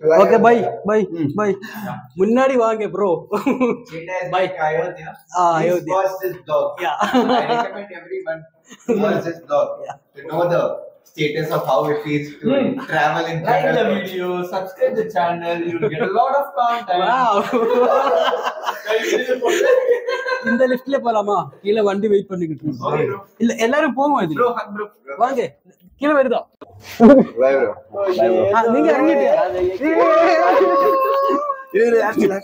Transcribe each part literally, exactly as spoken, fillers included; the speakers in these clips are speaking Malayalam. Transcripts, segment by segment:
Okay, bye, bye, bye. Munnadi vaange, bro. Bye. Ayodhya. Ah, Please Ayodhya. watch this blog. Yeah. I recommend everyone to watch this blog Yeah. to know the status of how it feels to travel in Like the general. video, subscribe the channel, you'll get a lot of content. Wow. இந்த லிஃப்ட்ல போலாமா? கீழ வண்டி வெயிட் பண்ணிக்கிட்டு இருக்கு. இல்ல எல்லாரும் போங்க இதுல. Bro, hug bro. வாங்க. கீழ வருதா? Bye bro. Bye bro. நீங்க இறங்கிட்டியா? இரு ஆக்சுவலா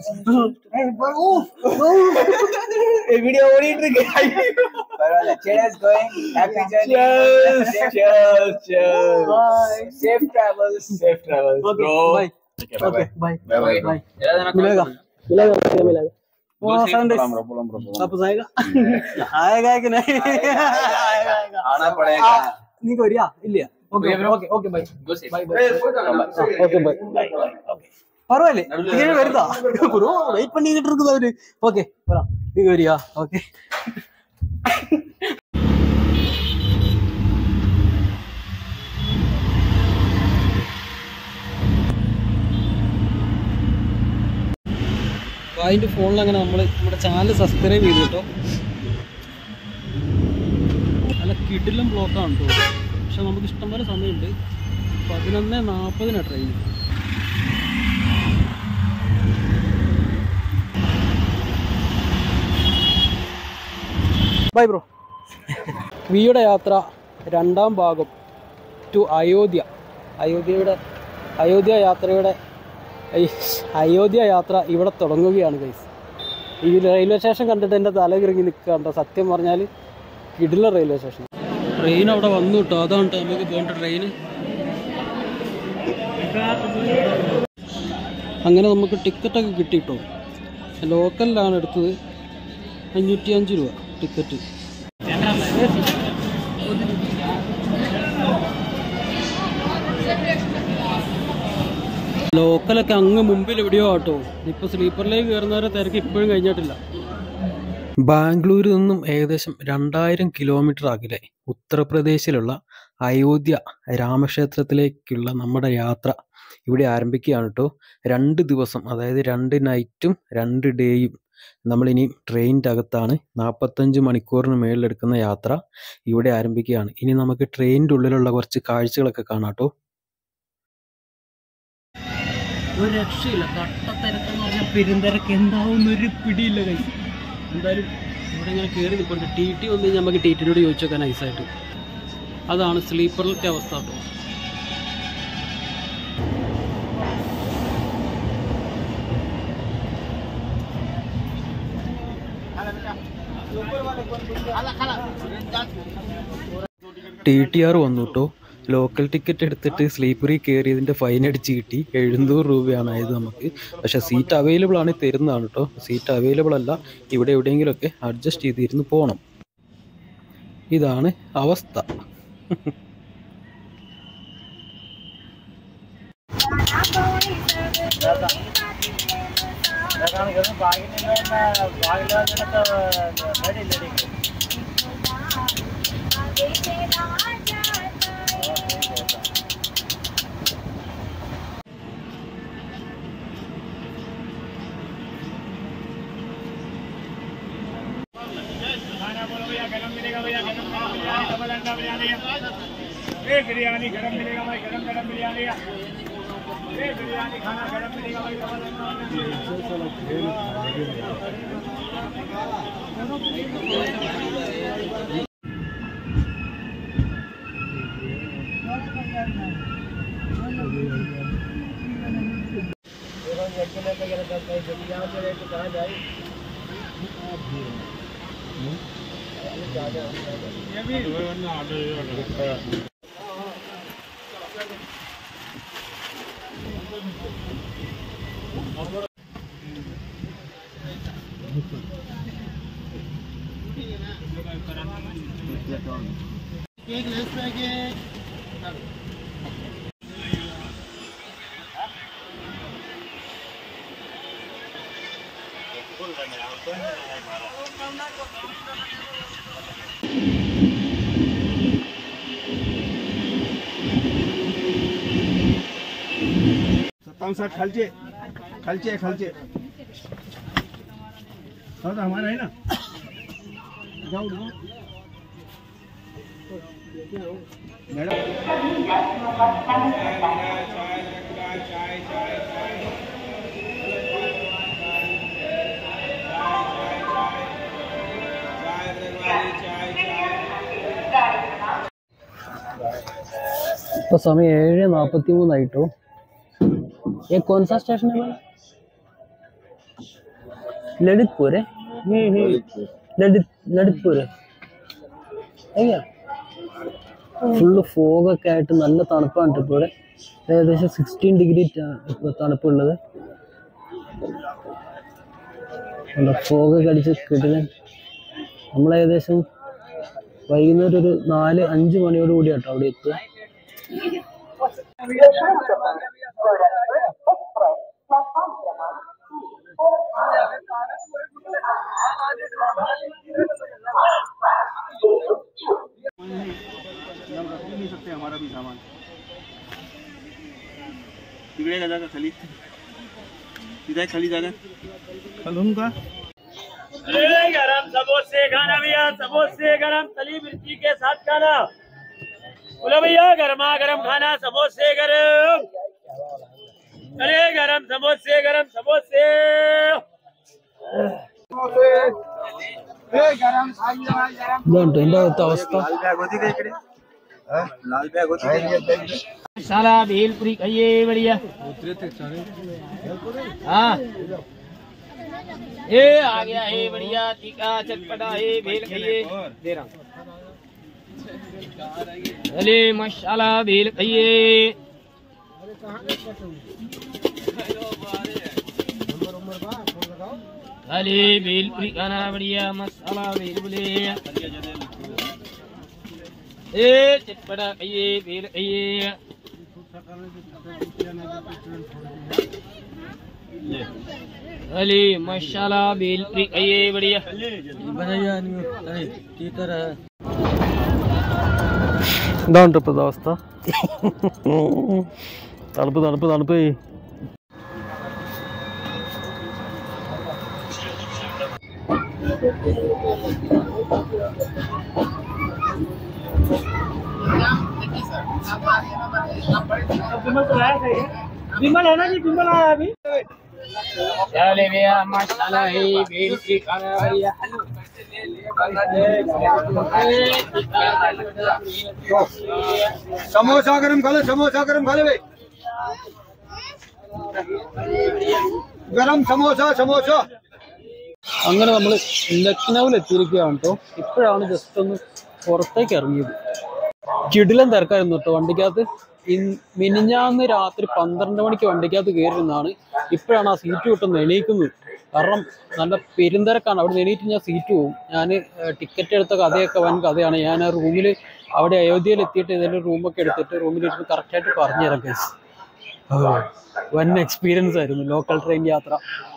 வீடியோ ஓடிட்டு இருக்கு. பரவாயில்லை. Cheers going. Happy journey. Cheers, cheers, cheers. Bye. Safe travels, safe travels, Okay, bro. bye. Okay, bye. Bye bye. Bye. मिलेगा मिलेगा मिलेगा वो संडे आप जाएगा आएगा कि नहीं आएगा आएगा आना पड़ेगा. नहीं कोई रिया इल्लिया okay okay okay bye bye bye okay bye bye okay பரவாயில்லை இங்கே வருதா ப்ரோ வெயிட் பண்ணிக்கிட்டு இருக்குது அவரு ஓகே வரா நீங்க வரியா ஓகே അതിൻ്റെ ഫോണിൽ അങ്ങനെ നമ്മൾ നമ്മുടെ ചാനൽ സബ്സ്ക്രൈബ് ചെയ്തു കേട്ടോ നല്ല കിടിലം ബ്ലോക്കാണ് കേട്ടോ പക്ഷെ നമുക്ക് ഇഷ്ടംപോലെ സമയമുണ്ട് പതിനൊന്ന് നാൽപ്പതിനാണ് ട്രെയിൻ ബൈ ബ്രോ വിയുടെ യാത്ര രണ്ടാം ഭാഗം ടു അയോധ്യ അയോധ്യയുടെ അയോധ്യ യാത്രയുടെ അയോധ്യ യാത്ര ഇവിടെ തുടങ്ങുകയാണ് ഗൈസ് ഈ റെയിൽവേ സ്റ്റേഷൻ കണ്ടിട്ട് എൻ്റെ തല കിറങ്ങി നിൽക്കുകയുണ്ടോ സത്യം പറഞ്ഞാൽ കിടില റെയിൽവേ സ്റ്റേഷൻ ട്രെയിൻ അവിടെ വന്നു കേട്ടോ അതാണ് നമുക്ക് പോകേണ്ട ട്രെയിൻ അങ്ങനെ നമുക്ക് ടിക്കറ്റൊക്കെ കിട്ടി കേട്ടോ ലോക്കലിലാണ് എടുത്തത് അഞ്ഞൂറ്റി അഞ്ച് രൂപ ടിക്കറ്റ് ലോക്കലൊക്കെ അങ്ങ് മുമ്പിൽ എവിടെയോ ആട്ടോ ഇപ്പോൾ സ്ലീപ്പറിലേക്ക് കയറുന്നവരെ തിരക്ക് ഇപ്പോഴും കഴിഞ്ഞിട്ടില്ല ബാംഗ്ലൂരിൽ നിന്നും ഏകദേശം രണ്ടായിരം കിലോമീറ്റർ അകലെ ഉത്തർപ്രദേശിലുള്ള അയോധ്യ രാമക്ഷേത്രത്തിലേക്കുള്ള നമ്മുടെ യാത്ര ഇവിടെ ആരംഭിക്കുകയാണ് കേട്ടോ രണ്ട് ദിവസം അതായത് രണ്ട് നൈറ്റും രണ്ട് ഡേയും നമ്മളിനി ട്രെയിനിൻ്റെ അകത്താണ് നാൽപ്പത്തഞ്ച് മണിക്കൂറിന് മേളിലെടുക്കുന്ന യാത്ര ഇവിടെ ആരംഭിക്കുകയാണ് ഇനി നമുക്ക് ട്രെയിനിൻ്റെ ഉള്ളിലുള്ള കുറച്ച് കാഴ്ചകളൊക്കെ കാണാം കേട്ടോ ഒരു രക്ഷയില്ല കട്ടത്തിരക്കെന്ന് പറഞ്ഞാൽ പെരുന്തിരക്ക് എന്താവുന്നൊരു പിടിയില്ല കൈ എന്തായാലും ഇവിടെ ഇങ്ങനെ കയറി നിൽപ്പുണ്ട് ടി ടി വന്നു നമുക്ക് ടി ടിനോട് ചോദിച്ചു നോക്കാൻ നൈസായിട്ട് അതാണ് സ്ലീപ്പറിലത്തെ അവസ്ഥ കേട്ടോ ടി ടി ആർ വന്നു കേട്ടോ ലോക്കൽ ടിക്കറ്റ് എടുത്തിട്ട് സ്ലീപ്പറിൽ കയറിയതിൻ്റെ ഫൈൻ അടിച്ച് കിട്ടി എഴുന്നൂറ് രൂപയാണ് ആയത് നമുക്ക് പക്ഷേ സീറ്റ് അവൈലബിൾ ആണ് തരുന്നതാണ് കേട്ടോ സീറ്റ് അവൈലബിൾ അല്ല ഇവിടെ എവിടെയെങ്കിലുമൊക്കെ അഡ്ജസ്റ്റ് ചെയ്തിരുന്ന് പോകണം ഇതാണ് അവസ്ഥ बिरयानी गरम मिलेगा भाई गरम गरम बिरयानी बिरयानी खाना गरम मिलेगा भाई कहाँ जाए ये भी एक लेस पैकेट कौन सा खलचे खलचे खलचे तो हमारा है ना जाओ मैडम ഇപ്പോൾ സമയം ഏഴ് നാൽപ്പത്തി മൂന്നായിട്ടോ. ये कौन सा स्टेशन है? ललितपुर है. ललित ललितपुर है. ഫുള്ള് ഫോഗൊക്കെ ആയിട്ട് നല്ല തണുപ്പാണ് ഇപ്പോൾ ഇവിടെ. ഏകദേശം സിക്സ്റ്റീൻ ഡിഗ്രി ഇപ്പോൾ തണുപ്പുള്ളത്. ഫോഗൊക്കെ അടിച്ച് കിട്ടില്ല. നമ്മളേകദേശം വൈകുന്നേരം ഒരു നാല് അഞ്ച് മണിയോട് കൂടി കേട്ടോ അവിടെ എത്തുക. नहीं सकते हमारा भी सामान बिगड़ेगा जाएगा खाली सीधा खाली जाएगा खलून का अरे गरम समोसे खाना भैया, समोसे गरम तली मिर्ची के साथ खाना। बोलो भैया गरमा गरम खाना, समोसे गरम। अरे गरम समोसे गरम समोसे ഇതുണ്ട് എൻ്റെ അകത്തെ അവസ്ഥ. मसाला भेलपुरी खाइए बढ़िया। हाँ ये आ गया है बढ़िया तीखा चटपटा है भेल खाइए दे रहा हूँ। अरे मसाला भेल खाइए। अरे भेलपुरी खाना बढ़िया मसाला भेल बोले ए चटपटा खाइए भेल खाइए। अली मसाला भेलपुरी खाइए बढ़िया। ഇതാണ് ഇപ്പോഴത്തെ അവസ്ഥ. തണുപ്പ് തണുപ്പ് തണുപ്പ്. विमल है ना जी, विमल आया अभी। चले भैया मसाला है भेलपुरी खाना बढ़िया। समोसा गरम खा ले समोसा गरम खा ले भाई गरम समोसा समोसा അങ്ങനെ നമ്മൾ ലക്നൗവിൽ എത്തിയിരിക്കുകയാണ് കേട്ടോ. ഇപ്പോഴാണ് ജസ്റ്റ് ഒന്ന് പുറത്തേക്ക് ഇറങ്ങിയത്. കിടിലൻ തിരക്കായിരുന്നു കേട്ടോ വണ്ടിക്കകത്ത്. മിനിഞ്ഞാന്ന് രാത്രി പന്ത്രണ്ട് മണിക്ക് വണ്ടിക്കകത്ത് കയറിയിരുന്നാണ്. ഇപ്പോഴാണ് ആ സീറ്റ് കിട്ടുന്നത് എണീക്കുന്നത്. കാരണം നല്ല പെരുന്തിരക്കാണ്. അവിടെ നിന്ന് എണീറ്റ് ഞാൻ സീറ്റ് പോകും. ഞാൻ ടിക്കറ്റ് എടുത്ത കഥയൊക്കെ വൻ കഥയാണ്. ഞാൻ ആ റൂമിൽ അവിടെ അയോധ്യയിൽ എത്തിയിട്ട് ഏതെങ്കിലും റൂമൊക്കെ എടുത്തിട്ട് റൂമിലിരുന്ന് കറക്റ്റായിട്ട് പറഞ്ഞുതരാം കേസ്. വൻ എക്സ്പീരിയൻസ് ആയിരുന്നു ലോക്കൽ ട്രെയിൻ യാത്ര.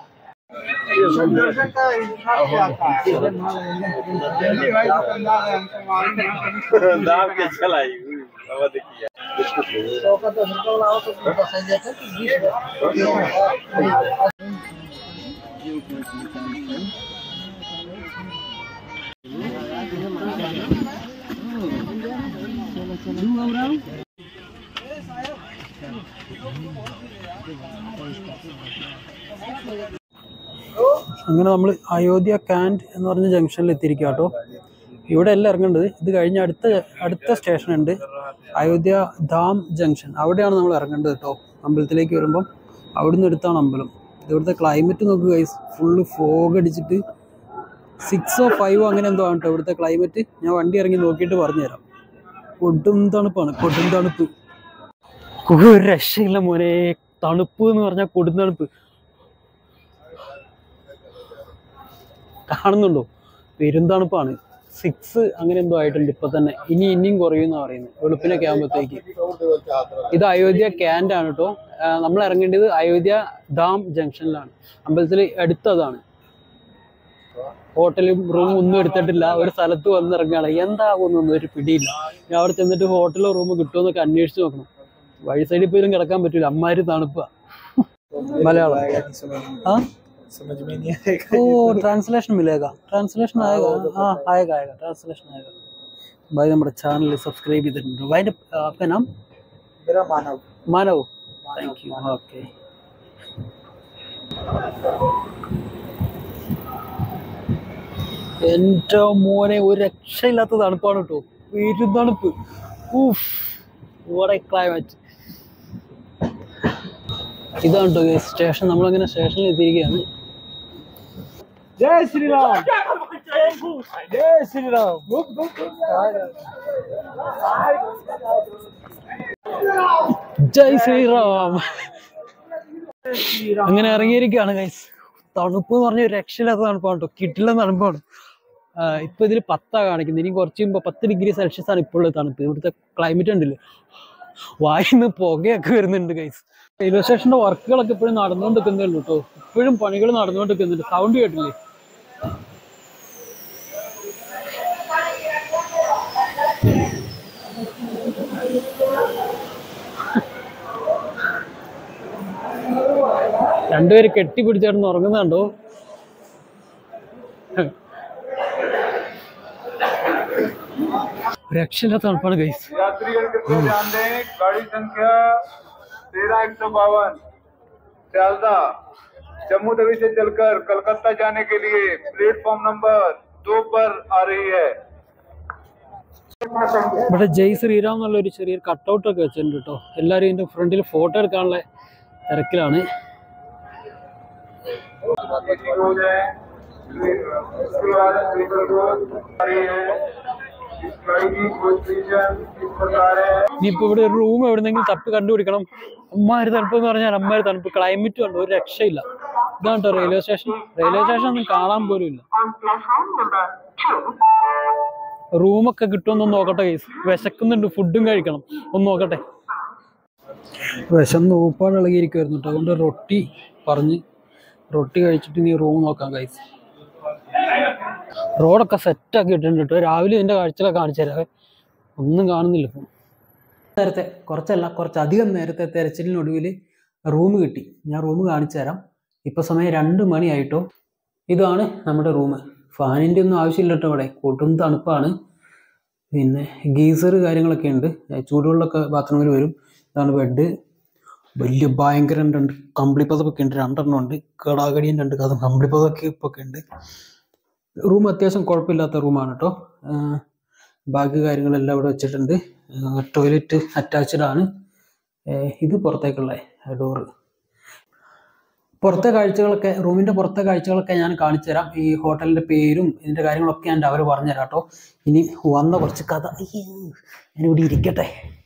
അങ്ങനെ നമ്മൾ അയോധ്യ കാൻഡ് എന്ന് പറഞ്ഞ ജംഗ്ഷനിൽ എത്തിയിരിക്കുക കേട്ടോ. ഇവിടെ എല്ലാം ഇറങ്ങേണ്ടത്. ഇത് കഴിഞ്ഞ് അടുത്ത അടുത്ത സ്റ്റേഷൻ ഉണ്ട് അയോധ്യ ധാം ജംഗ്ഷൻ. അവിടെയാണ് നമ്മൾ ഇറങ്ങേണ്ടത് കേട്ടോ. അമ്പലത്തിലേക്ക് വരുമ്പം അവിടുന്ന് എടുത്താണ് അമ്പലം. ഇവിടുത്തെ ക്ലൈമറ്റ് നോക്കുക ഗൈസ്. ഫുള്ള് ഫോഗ് അടിച്ചിട്ട് സിക്സോ ഫൈവോ അങ്ങനെ എന്തോ ആണ് കേട്ടോ ഇവിടുത്തെ ക്ലൈമറ്റ്. ഞാൻ വണ്ടി ഇറങ്ങി നോക്കിയിട്ട് പറഞ്ഞുതരാം. കൊടും തണുപ്പാണ്, കൊടും തണുപ്പ്. ഒരു രക്ഷയില്ല മോനെ. തണുപ്പ് എന്ന് പറഞ്ഞാൽ കൊടും തണുപ്പ്. കാണുന്നുണ്ടോ? പെരുന്തണുപ്പാണ്. സിക്സ് അങ്ങനെ എന്തോ ആയിട്ടുണ്ട് ഇപ്പൊ തന്നെ. ഇനി ഇനിയും കുറയുമെന്നാ പറയുന്നത് വെളുപ്പിനൊക്കെ ആകുമ്പോഴത്തേക്ക്. ഇത് അയോധ്യ ക്യാൻഡ് ആണ് കേട്ടോ. നമ്മൾ ഇറങ്ങേണ്ടത് അയോധ്യ ധാം ജംഗ്ഷനിലാണ്. അമ്പലത്തിൽ അടുത്തതാണ്. ഹോട്ടലും റൂമും ഒന്നും എടുത്തിട്ടില്ല. ഒരു സ്ഥലത്ത് വന്നിറങ്ങുകയാണ്. എന്താകുമെന്നൊന്നും ഒരു പിടിയില്ല. ഞാൻ അവിടെ ചെന്നിട്ട് ഹോട്ടലോ റൂമോ കിട്ടുമോ എന്നൊക്കെ അന്വേഷിച്ച് നോക്കണം. വഴി സൈഡിൽ പോലും കിടക്കാൻ പറ്റില്ല. അമ്മാര് തണുപ്പാ. मलयालम हाँ समझ में नहीं आएगा। तो ट्रांसलेशन मिलेगा ट्रांसलेशन आएगा हाँ आएगा आएगा ट्रांसलेशन आएगा भाई നമ്മുടെ ചാനൽ സബ്സ്ക്രൈബ് ചെയ്തിട്ടുണ്ട് भाई आपका नाम मेरा Manav Manav thank you okay എൻ്റെ മോനെ ഒരു രക്ഷയില്ലാത്ത തണുപ്പാണ് കേട്ടോ വീട്ടിൽ തണുപ്പ് ഊഫ് ഇവിടെ ക്ലൈമറ്റ് ഇതാണ് കേട്ടോ സ്റ്റേഷൻ നമ്മളങ്ങനെ സ്റ്റേഷനിൽ എത്തിയിരിക്കുകയാണ് जय श्री राम जय श्री राम ജയ് ശ്രീറാം അങ്ങനെ ഇറങ്ങിയിരിക്കുകയാണ് ഗൈസ് തണുപ്പ് എന്ന് പറഞ്ഞ രക്ഷയില്ലാത്ത തണുപ്പാണ് കേട്ടോ കിട്ടില്ല തണുപ്പാണ് ഇപ്പൊ ഇതിൽ പത്താ കാണിക്കുന്നത് ഇനി കുറച്ച് മുമ്പ് പത്ത് ഡിഗ്രി സെൽഷ്യസ് ആണ് ഇപ്പോൾ ഉള്ള തണുപ്പ് ഇവിടുത്തെ ക്ലൈമറ്റ് ഉണ്ടല്ലോ വായിന്ന് പുകയൊക്കെ വരുന്നുണ്ട് ഗൈസ് റെയിൽവേ സ്റ്റേഷന്റെ വർക്കുകളൊക്കെ ഇപ്പോഴും നടന്നുകൊണ്ടിരിക്കുന്നേ ഉള്ളൂ കേട്ടോ ഇപ്പോഴും പണികൾ നടന്നുകൊണ്ടിരിക്കുന്നുണ്ട് സൗണ്ട് കേട്ടില്ലേ രണ്ടുപേര് കെട്ടിപ്പിടിച്ചേർന്ന് ഉറങ്ങുന്നുണ്ടോ രക്ഷയില്ലാത്ത തണുപ്പാണ് ഗൈസ് ध्यान दें गाड़ी संख्या तेरह एक सौ बावन सियालदा जम्मू तवी से चलकर कलकत्ता जाने के लिए प्लेटफॉर्म नंबर दो पर आ रही है ഇവിടെ ജയ് ശ്രീറാം എന്നുള്ള ഒരു ചെറിയൊരു കട്ടൗട്ട് ഒക്കെ വെച്ചിട്ടുണ്ട് കേട്ടോ എല്ലാവരും ഇതിന്റെ ഫ്രണ്ടിൽ ഫോട്ടോ എടുക്കാനുള്ള തിരക്കിലാണ് ഇനിയിപ്പോ ഇവിടെ ഒരു റൂം എവിടെന്നെങ്കിലും തപ്പി കണ്ടുപിടിക്കണം അമ്മാര് തണുപ്പ് എന്ന് പറഞ്ഞാൽ അമ്മാര് തണുപ്പ് ക്ലൈമറ്റ് കണ്ടു ഒരു രക്ഷയില്ല ഇതാണ് കേട്ടോ റെയിൽവേ സ്റ്റേഷൻ റെയിൽവേ സ്റ്റേഷൻ ഒന്നും കാണാൻ പോലും ഇല്ല റൂമൊക്കെ കിട്ടുമെന്നൊന്ന് നോക്കട്ടെ ഗൈസ് വിശക്കുന്നുണ്ട് ഫുഡും കഴിക്കണം ഒന്ന് നോക്കട്ടെ വിശന്ന് ഊപ്പാട് ഇളകിയിരിക്കുമായിരുന്നു കേട്ടോ അതുകൊണ്ട് റൊട്ടി പറഞ്ഞ് റൊട്ടി കഴിച്ചിട്ട് നീ റൂം നോക്കാം ഗൈസ് റോഡൊക്കെ സെറ്റാക്കി ഇട്ടിട്ടുണ്ട് കേട്ടോ രാവിലെ ഇതിൻ്റെ കാഴ്ചകളൊക്കെ കാണിച്ചു തരാം ഒന്നും കാണുന്നില്ല ഇപ്പം നേരത്തെ കുറച്ചല്ല കുറച്ചധികം നേരത്തെ തെരച്ചിലിനൊടുവിൽ റൂം കിട്ടി ഞാൻ റൂം കാണിച്ചു തരാം ഇപ്പം സമയം രണ്ട് മണിയായിട്ടോ ഇതാണ് നമ്മുടെ റൂം ഫാനിൻ്റെ ഒന്നും ആവശ്യമില്ല കേട്ടോ ഇവിടെ കൂട്ടും തണുപ്പാണ് പിന്നെ ഗീസർ കാര്യങ്ങളൊക്കെ ഉണ്ട് ചൂടുവെള്ളമൊക്കെ ബാത്റൂമിൽ വരും ഇതാണ് ബെഡ് വലിയ ഭയങ്കര ഉണ്ട് കമ്പിളിപ്പതൊക്കെ ഉണ്ട് രണ്ടെണ്ണം ഉണ്ട് കടാകടിയും രണ്ട് കഥ കമ്പിളിപ്പതൊക്കെ ഇപ്പൊക്കെ ഉണ്ട് റൂം അത്യാവശ്യം കുഴപ്പമില്ലാത്ത റൂമാണ് കേട്ടോ ബാക്കി കാര്യങ്ങളെല്ലാം ഇവിടെ വെച്ചിട്ടുണ്ട് ടോയ്ലറ്റ് അറ്റാച്ച്ഡ് ആണ് ഇത് പുറത്തേക്കുള്ള ഡോറ് പുറത്തെ കാഴ്ചകളൊക്കെ റൂമിൻ്റെ പുറത്തെ കാഴ്ചകളൊക്കെ ഞാൻ കാണിച്ചു തരാം ഈ ഹോട്ടലിൻ്റെ പേരും ഇതിൻ്റെ കാര്യങ്ങളൊക്കെ ഞാൻ അവർ പറഞ്ഞുതരാം കേട്ടോ ഇനി വന്ന കുറച്ച് കഥ ഞാനിവിടെ ഇരിക്കട്ടെ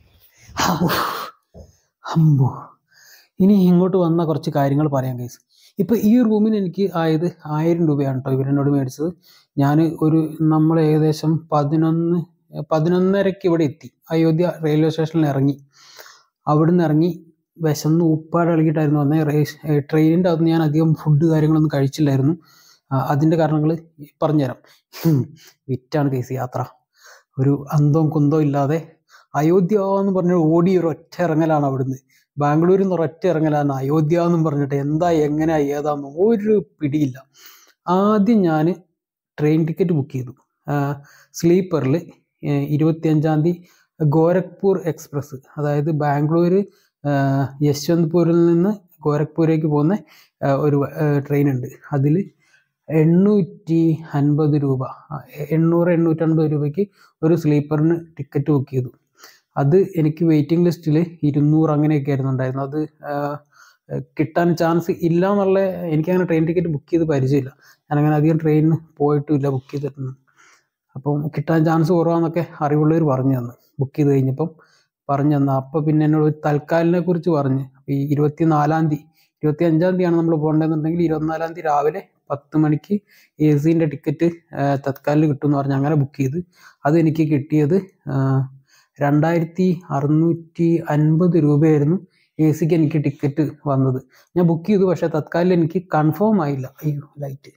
അമ്മോ ഇനി ഇങ്ങോട്ട് വന്ന കുറച്ച് കാര്യങ്ങൾ പറയാം ഗൈസ് ഇപ്പോൾ ഈ റൂമിന് എനിക്ക് ആയത് ആയിരം രൂപയാണ് കേട്ടോ ഇവരെന്നോട് മേടിച്ചത് ഞാൻ ഒരു നമ്മൾ ഏകദേശം പതിനൊന്ന് പതിനൊന്നരയ്ക്ക് ഇവിടെ എത്തി അയോധ്യ റെയിൽവേ സ്റ്റേഷനിൽ ഇറങ്ങി അവിടുന്ന് ഇറങ്ങി വിശന്ന് ഉപ്പാട് ഇളകിയിട്ടായിരുന്നു വന്നത് ട്രെയിനിൻ്റെ അകത്ത് ഞാൻ അധികം ഫുഡ് കാര്യങ്ങളൊന്നും കഴിച്ചില്ലായിരുന്നു അതിൻ്റെ കാരണങ്ങൾ പറഞ്ഞുതരാം വിറ്റാണ് കേസ് യാത്ര ഒരു അന്തവും കുന്തവും ഇല്ലാതെ അയോധ്യ എന്ന് പറഞ്ഞ ഓടി ഒരു ഒറ്റ ഇറങ്ങലാണ് അവിടുന്ന് ബാംഗ്ലൂരിൽ നിന്ന് ഒരൊറ്റ ഇറങ്ങലാണ് അയോധ്യ എന്നും പറഞ്ഞിട്ട് എന്താ എങ്ങനെയാ ഏതാന്ന് ഒരു പിടിയില്ല ആദ്യം ഞാൻ ട്രെയിൻ ടിക്കറ്റ് ബുക്ക് ചെയ്തു സ്ലീപ്പറിൽ ഇരുപത്തിയഞ്ചാം തീയതി ഗോരഖ്പൂർ എക്സ്പ്രസ് അതായത് ബാംഗ്ലൂർ യശ്വന്ത്പൂരിൽ നിന്ന് ഗോരഖ്പൂരേക്ക് പോകുന്ന ഒരു ട്രെയിൻ ഉണ്ട് അതിൽ എണ്ണൂറ്റി അൻപത് രൂപ എണ്ണൂറ് എണ്ണൂറ്റൻപത് രൂപയ്ക്ക് ഒരു സ്ലീപ്പറിന് ടിക്കറ്റ് ബുക്ക് ചെയ്തു അത് എനിക്ക് വെയിറ്റിംഗ് ലിസ്റ്റിൽ ഇരുന്നൂറ് അങ്ങനെയൊക്കെ ആയിരുന്നു ഉണ്ടായിരുന്നു അത് കിട്ടാൻ ചാൻസ് ഇല്ല എന്നുള്ള എനിക്കങ്ങനെ ട്രെയിൻ ടിക്കറ്റ് ബുക്ക് ചെയ്ത് പരിചയമില്ല ഞാനങ്ങനെ അധികം ട്രെയിനിന് പോയിട്ടുമില്ല ബുക്ക് ചെയ്തിട്ടുണ്ട് അപ്പം കിട്ടാൻ ചാൻസ് കുറവാന്നൊക്കെ അറിവുള്ളവർ പറഞ്ഞു തന്നു ബുക്ക് ചെയ്ത് കഴിഞ്ഞപ്പം പറഞ്ഞു തന്നു അപ്പോൾ പിന്നെ എന്നോട് തൽക്കാലിനെ കുറിച്ച് പറഞ്ഞ് ഈ ഇരുപത്തി നാലാം തീയതി ഇരുപത്തി അഞ്ചാം തീയതിയാണ് നമ്മൾ പോകേണ്ടതെന്നുണ്ടെങ്കിൽ ഇരുപത്തിനാലാം തീയതി രാവിലെ പത്ത് മണിക്ക് എ സിൻ്റെ ടിക്കറ്റ് തത്കാലിന് കിട്ടുമെന്ന് പറഞ്ഞ് അങ്ങനെ ബുക്ക് ചെയ്ത് അത് എനിക്ക് കിട്ടിയത് രണ്ടായിരത്തി അറുന്നൂറ്റി അൻപത് രൂപയായിരുന്നു എ സിക്ക് എനിക്ക് ടിക്കറ്റ് വന്നത് ഞാൻ ബുക്ക് ചെയ്തു പക്ഷേ തത്കാലിൽ എനിക്ക് കൺഫേം ആയില്ല അയ്യോ ലൈറ്റ്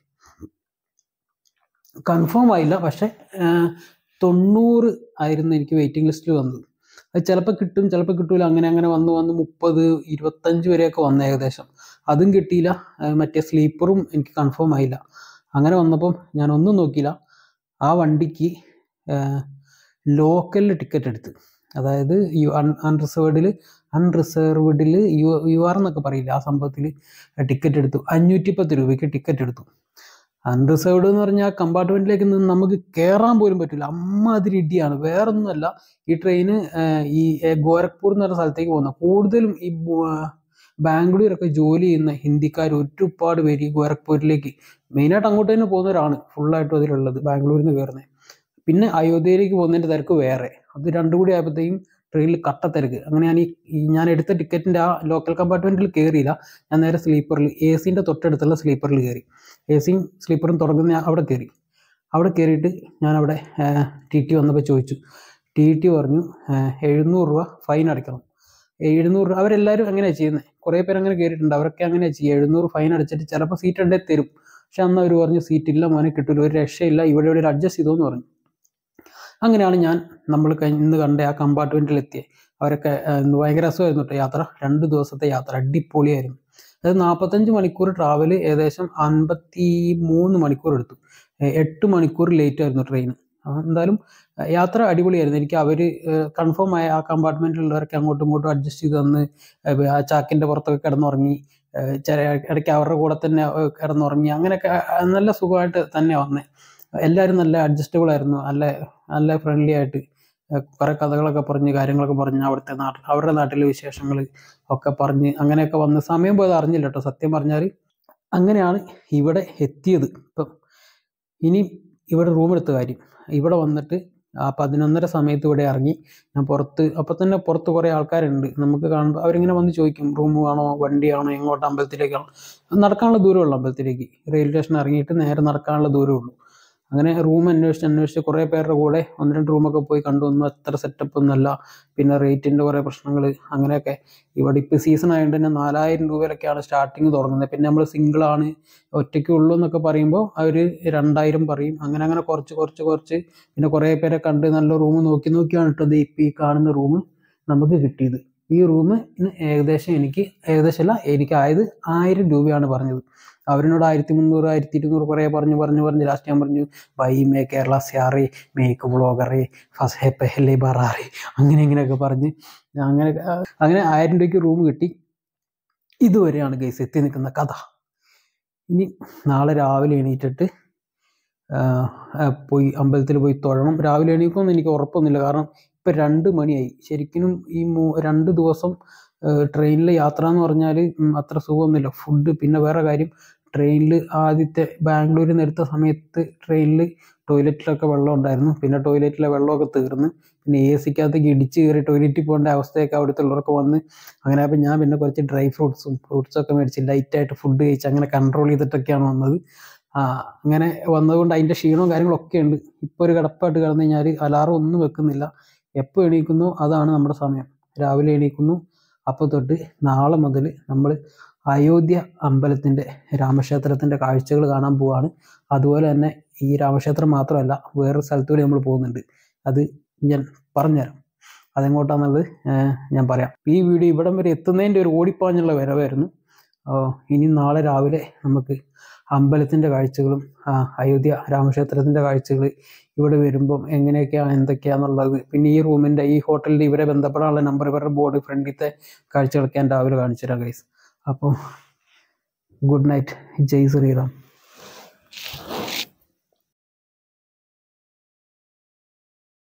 കൺഫേം ആയില്ല പക്ഷേ തൊണ്ണൂറ് ആയിരുന്നു എനിക്ക് വെയിറ്റിംഗ് ലിസ്റ്റിൽ വന്നത് അത് ചിലപ്പോൾ കിട്ടും ചിലപ്പോൾ കിട്ടൂല, അങ്ങനെ അങ്ങനെ വന്ന് വന്ന് മുപ്പത് ഇരുപത്തഞ്ച് വരെയൊക്കെ വന്നു ഏകദേശം. അതും കിട്ടിയില്ല. മറ്റേ സ്ലീപ്പറും എനിക്ക് കൺഫേം ആയില്ല. അങ്ങനെ വന്നപ്പം ഞാനൊന്നും നോക്കിയില്ല, ആ വണ്ടിക്ക് ലോക്കലിൽ ടിക്കറ്റ് എടുത്ത്, അതായത് യു അൺ അൺറിസർവ്ഡിൽ അൺറിസർവ്ഡിൽ യു യു ആർ എന്നൊക്കെ പറയില്ല, ആ സംഭവത്തിൽ ടിക്കറ്റ് എടുത്തു. അഞ്ഞൂറ്റി പത്ത് രൂപയ്ക്ക് ടിക്കറ്റ് എടുത്തു. അൺറിസർവ്ഡ് എന്ന് പറഞ്ഞാൽ കമ്പാർട്ട്മെൻറ്റിലേക്ക് നിന്ന് നമുക്ക് കയറാൻ പോലും പറ്റില്ല, അമ്മാതിരി ഇടിയാണ്. വേറൊന്നുമല്ല, ഈ ട്രെയിന് ഈ ഗോരഖ്പൂർ എന്ന് പറഞ്ഞ സ്ഥലത്തേക്ക് പോകുന്നത്. കൂടുതലും ഈ ബാംഗ്ലൂരൊക്കെ ജോലി ചെയ്യുന്ന ഹിന്ദിക്കാർ ഒരുപാട് പേര് ഈ ഗോരഖ്പൂരിലേക്ക് മെയിനായിട്ട് അങ്ങോട്ട് തന്നെ പോകുന്നവരാണ് ഫുള്ളായിട്ടും അതിലുള്ളത്, ബാംഗ്ലൂരിൽ നിന്ന് കയറുന്നത്. പിന്നെ അയോധ്യയിലേക്ക് പോകുന്നതിൻ്റെ തിരക്ക് വേറെ. അത് രണ്ടും കൂടി ആയപ്പോഴത്തേക്കും ട്രെയിനിൽ കട്ടത്തിരക്ക്. അങ്ങനെ ഞാൻ ഈ ഞാൻ എടുത്ത ടിക്കറ്റിൻ്റെ ആ ലോക്കൽ കമ്പാർട്ട്മെൻറ്റിൽ കയറിയില്ല, ഞാൻ നേരെ സ്ലീപ്പറിൽ എ സിൻ്റെ തൊട്ടടുത്തുള്ള സ്ലീപ്പറിൽ കയറി. എ സിയും സ്ലീപ്പറും തുടങ്ങുന്ന അവിടെ കയറി. അവിടെ കയറിയിട്ട് ഞാൻ അവിടെ ടി ടി വന്നപ്പോൾ ചോദിച്ചു. ടി ടി പറഞ്ഞു എഴുന്നൂറ് രൂപ ഫൈൻ അടയ്ക്കണം. എഴുന്നൂറ് രൂപ അവരെല്ലാവരും അങ്ങനെയാണ് ചെയ്യുന്നത്, കുറേ പേര് അങ്ങനെ കയറിയിട്ടുണ്ട്, അവരൊക്കെ അങ്ങനെയാണ് ചെയ്യുക. എഴുന്നൂറ് ഫൈൻ അടച്ചിട്ട് ചിലപ്പോൾ സീറ്റ് ഉണ്ടെങ്കിൽ തരും. പക്ഷെ അന്ന് അവർ പറഞ്ഞു സീറ്റ് ഇല്ല മോനെ, കിട്ടില്ല, ഒരു രക്ഷയില്ല, ഇവിടെ ഇവിടെ അഡ്ജസ്റ്റ് ചെയ്തോന്ന് പറഞ്ഞു. അങ്ങനെയാണ് ഞാൻ നമ്മൾ ഇന്ന് കണ്ട ആ കമ്പാർട്ട്മെൻറ്റിൽ എത്തിയത്. അവരൊക്കെ ഭയങ്കര രസമായിരുന്നു കേട്ടോ യാത്ര. രണ്ട് ദിവസത്തെ യാത്ര അടിപൊളിയായിരുന്നു. അതായത് നാൽപ്പത്തഞ്ച് മണിക്കൂർ ട്രാവൽ ഏകദേശം അൻപത്തി മൂന്ന് മണിക്കൂർ എടുത്തു. എട്ട് മണിക്കൂർ ലേറ്റ് ആയിരുന്നു ട്രെയിൻ. എന്തായാലും യാത്ര അടിപൊളിയായിരുന്നു. എനിക്ക് അവർ കൺഫേം ആയ ആ കമ്പാർട്ട്മെൻറ്റിലുള്ളവരൊക്കെ അങ്ങോട്ടും ഇങ്ങോട്ടും അഡ്ജസ്റ്റ് ചെയ്ത് തന്ന് ആ ചാക്കിൻ്റെ പുറത്തൊക്കെ കിടന്നുറങ്ങി, ചില ഇടയ്ക്ക് അവരുടെ കൂടെ തന്നെ കിടന്നുറങ്ങി, അങ്ങനെയൊക്കെ നല്ല സുഖമായിട്ട് തന്നെ വന്നേ. എല്ലാവരും നല്ല അഡ്ജസ്റ്റബിൾ ആയിരുന്നു, നല്ല നല്ല ഫ്രണ്ട്ലി ആയിട്ട് കുറേ കഥകളൊക്കെ പറഞ്ഞ് കാര്യങ്ങളൊക്കെ പറഞ്ഞ് അവിടുത്തെ നാട്ടിൽ അവരുടെ നാട്ടിലെ വിശേഷങ്ങൾ ഒക്കെ പറഞ്ഞ് അങ്ങനെയൊക്കെ വന്ന് സമയം പോയത് അറിഞ്ഞില്ല കേട്ടോ സത്യം പറഞ്ഞാൽ. അങ്ങനെയാണ് ഇവിടെ എത്തിയത്. ഇപ്പം ഇനി ഇവിടെ റൂം എടുത്ത കാര്യം, ഇവിടെ വന്നിട്ട് ആ പതിനൊന്നര സമയത്ത് ഇവിടെ ഇറങ്ങി. ഞാൻ പുറത്ത് അപ്പം തന്നെ പുറത്ത് കുറേ ആൾക്കാരുണ്ട്, നമുക്ക് കാണുമ്പോൾ അവരിങ്ങനെ വന്ന് ചോദിക്കും റൂം വേണോ, വണ്ടിയാണോ, എങ്ങോട്ട്, അമ്പലത്തിലേക്കാണോ. നടക്കാനുള്ള ദൂരമുള്ളൂ അമ്പലത്തിലേക്ക്. റെയിൽവേ സ്റ്റേഷൻ ഇറങ്ങിയിട്ട് നേരെ നടക്കാനുള്ള ദൂരമുള്ളൂ. അങ്ങനെ റൂം അന്വേഷിച്ച് അന്വേഷിച്ച് കുറേ പേരുടെ കൂടെ ഒന്ന് രണ്ട് റൂമൊക്കെ പോയി കണ്ടു. ഒന്നും അത്ര സെറ്റപ്പ് ഒന്നുമല്ല, പിന്നെ റേറ്റിൻ്റെ കുറേ പ്രശ്നങ്ങൾ അങ്ങനെയൊക്കെ. ഇവിടെ ഇപ്പോൾ സീസൺ ആയതുകൊണ്ട് തന്നെ നാലായിരം രൂപയിലൊക്കെയാണ് സ്റ്റാർട്ടിങ് തുടങ്ങുന്നത്. പിന്നെ നമ്മൾ സിംഗിളാണ് ഒറ്റയ്ക്ക് ഉള്ളൂ എന്നൊക്കെ പറയുമ്പോൾ അവർ രണ്ടായിരം പറയും. അങ്ങനെ അങ്ങനെ കുറച്ച് കുറച്ച് കുറച്ച് പിന്നെ കുറേ പേരെ കണ്ട് നല്ല റൂം നോക്കി നോക്കിയാണ് ഇട്ടത്. ഇപ്പോൾ ഈ കാണുന്ന റൂം നമുക്ക് കിട്ടിയത്. ഈ റൂമിന് ഏകദേശം എനിക്ക് ഏകദേശമല്ല എനിക്കായത് ആയിരം രൂപയാണ് പറഞ്ഞത്. അവരിനോട് ആയിരത്തി മുന്നൂറ് ആയിരത്തി ഇരുന്നൂറ് കുറേ പറഞ്ഞു പറഞ്ഞു പറഞ്ഞ് ലാസ്റ്റ് ഞാൻ പറഞ്ഞു ബൈ മേ കേരള സ്യാറേ മേക്ക് വ്ളോഗറേ ഫസേ പെഹലെ ബറാറേ അങ്ങനെ ഇങ്ങനെയൊക്കെ പറഞ്ഞ് അങ്ങനെ അങ്ങനെ ആയിരം രൂപയ്ക്ക് റൂം കിട്ടി. ഇതുവരെയാണ് ഗൈസ് എത്തി നിൽക്കുന്ന കഥ. ഇനി നാളെ രാവിലെ എണീറ്റിട്ട് പോയി അമ്പലത്തിൽ പോയി തൊഴണം. രാവിലെ എണീക്കുമെന്ന് എനിക്ക് ഉറപ്പൊന്നുമില്ല, കാരണം ഇപ്പം രണ്ട് മണിയായി. ശരിക്കും ഈ മൂ രണ്ട് ദിവസം ട്രെയിനിൽ യാത്ര എന്ന് പറഞ്ഞാൽ അത്ര സുഖമൊന്നുമില്ല. ഫുഡ്, പിന്നെ വേറെ കാര്യം, ട്രെയിനിൽ ആദ്യത്തെ ബാംഗ്ലൂരിൽ നിന്ന് എടുത്ത സമയത്ത് ട്രെയിനിൽ ടോയ്ലറ്റിലൊക്കെ വെള്ളം ഉണ്ടായിരുന്നു. പിന്നെ ടോയ്ലറ്റിലെ വെള്ളമൊക്കെ തീർന്ന് പിന്നെ എ സിക്കകത്തേക്ക് ഇടിച്ച് കയറി ടോയ്ലറ്റിൽ പോകേണ്ട അവസ്ഥയൊക്കെ അവിടുത്തെ ഉള്ളവർക്ക് വന്ന്. അങ്ങനെ അപ്പോൾ ഞാൻ പിന്നെ കുറച്ച് ഡ്രൈ ഫ്രൂട്ട്സും ഫ്രൂട്ട്സൊക്കെ മേടിച്ച് ലൈറ്റായിട്ട് ഫുഡ് കഴിച്ച് അങ്ങനെ കൺട്രോൾ ചെയ്തിട്ടൊക്കെയാണ് വന്നത്. അങ്ങനെ വന്നതുകൊണ്ട് അതിൻ്റെ ക്ഷീണവും കാര്യങ്ങളൊക്കെ ഉണ്ട്. ഇപ്പോൾ ഒരു കിടപ്പായിട്ട് കിടന്നു കഴിഞ്ഞാൽ അലാറം ഒന്നും വെക്കുന്നില്ല. എപ്പോൾ എണീക്കുന്നു അതാണ് നമ്മുടെ സമയം. രാവിലെ എണീക്കുന്നു, അപ്പോൾ തൊട്ട് നാളെ മുതൽ നമ്മൾ അയോധ്യ അമ്പലത്തിൻ്റെ രാമക്ഷേത്രത്തിൻ്റെ കാഴ്ചകൾ കാണാൻ പോവാണ്. അതുപോലെ തന്നെ ഈ രാമക്ഷേത്രം മാത്രമല്ല വേറൊരു സ്ഥലത്തൂടെ നമ്മൾ പോകുന്നുണ്ട്. അത് ഞാൻ പറഞ്ഞുതരാം അതെങ്ങോട്ടാണെന്നുള്ളത് ഞാൻ പറയാം. ഈ വീഡിയോ ഇവിടം വരെ എത്തുന്നതിൻ്റെ ഒരു ഓടിപ്പാഞ്ഞുള്ള വരവായിരുന്നു. ഇനി നാളെ രാവിലെ നമുക്ക് അമ്പലത്തിൻ്റെ കാഴ്ചകളും അയോധ്യ രാമക്ഷേത്രത്തിൻ്റെ കാഴ്ചകൾ ഇവിടെ വരുമ്പം എങ്ങനെയൊക്കെയാണ് എന്തൊക്കെയാണെന്നുള്ളത്, പിന്നെ ഈ റൂമിൻ്റെ ഈ ഹോട്ടലിൽ ഇവരെ ബന്ധപ്പെടാനുള്ള നമ്പർ ഇവരുടെ ബോർഡ് ഫ്രണ്ടിലത്തെ കാഴ്ചകളൊക്കെ ഞാൻ രാവിലെ കാണിച്ചു തരാം ഗൈസ്. അപ്പോൾ ഗുഡ് നൈറ്റ്, ജയ് ശ്രീറാം.